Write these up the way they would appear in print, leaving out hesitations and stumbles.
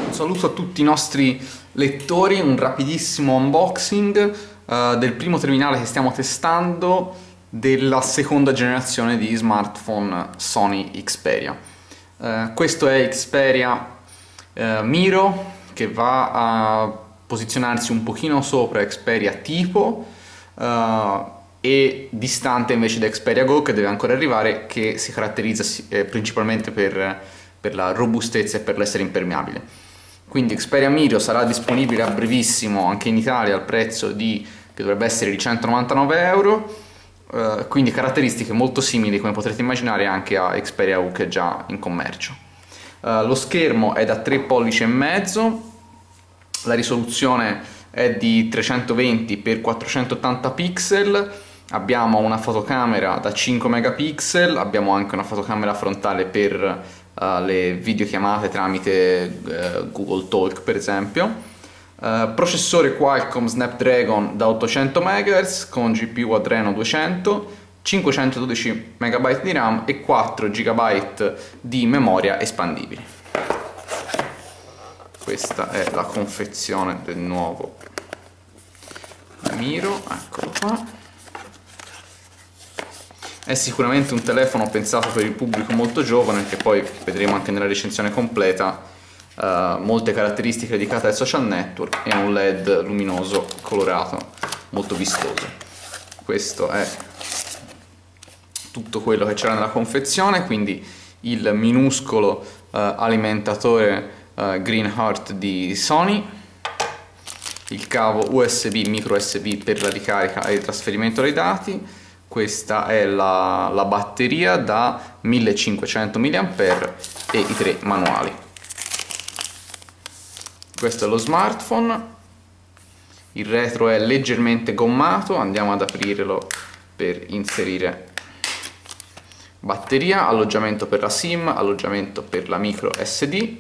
Un saluto a tutti i nostri lettori, un rapidissimo unboxing del primo terminale che stiamo testando della seconda generazione di smartphone Sony Xperia. Questo è Xperia Miro, che va a posizionarsi un pochino sopra Xperia Tipo e distante invece da Xperia Go, che deve ancora arrivare, che si caratterizza principalmente per la robustezza e per l'essere impermeabile. Quindi Xperia Miro sarà disponibile a brevissimo anche in Italia al prezzo che dovrebbe essere di 199 euro, quindi caratteristiche molto simili, come potrete immaginare, anche a Xperia U, che è già in commercio. Lo schermo è da 3,5 pollici, la risoluzione è di 320 x 480 pixel, abbiamo una fotocamera da 5 megapixel, abbiamo anche una fotocamera frontale per le videochiamate tramite Google Talk, per esempio. Processore Qualcomm Snapdragon da 800 MHz con GPU Adreno 200, 512 MB di RAM e 4 GB di memoria espandibile. Questa è la confezione del nuovo Miro, eccolo qua. È sicuramente un telefono pensato per il pubblico molto giovane, che poi vedremo anche nella recensione completa, molte caratteristiche dedicate ai social network e un LED luminoso colorato molto vistoso. Questo è tutto quello che c'era nella confezione, quindi il minuscolo alimentatore Green Heart di Sony, il cavo USB micro USB per la ricarica e il trasferimento dei dati. Questa è la batteria da 1500 mAh e i 3 manuali. Questo è lo smartphone, il retro è leggermente gommato, andiamo ad aprirlo per inserire batteria, alloggiamento per la SIM, alloggiamento per la micro SD.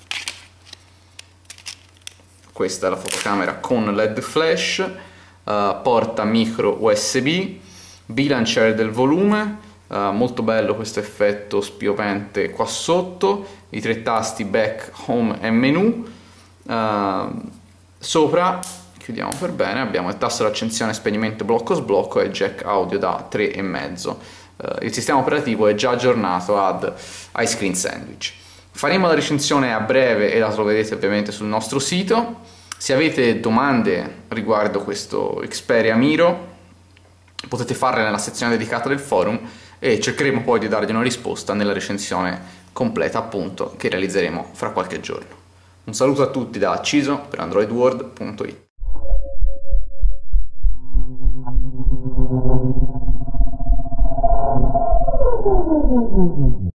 Questa è la fotocamera con LED flash, porta micro USB, bilanciere del volume, molto bello questo effetto spiovente qua sotto, i 3 tasti back, home e menu. Sopra, chiudiamo per bene, abbiamo il tasto d'accensione, spegnimento, blocco sblocco e jack audio da 3,5. Il sistema operativo è già aggiornato ad Ice Cream Sandwich. Faremo la recensione a breve e la troverete ovviamente sul nostro sito. Se avete domande riguardo questo Xperia Miro, potete farle nella sezione dedicata del forum e cercheremo poi di dargli una risposta nella recensione completa, appunto, che realizzeremo fra qualche giorno. Un saluto a tutti da Ciso per androidworld.it.